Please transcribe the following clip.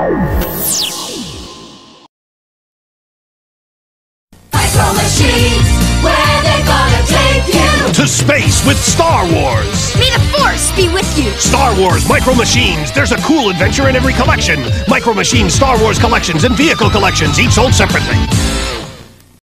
Micro Machines, where they're gonna take you to space with Star Wars. May the Force be with you. Star Wars Micro Machines. There's a cool adventure in every collection. Micro Machines Star Wars collections and vehicle collections, each sold separately.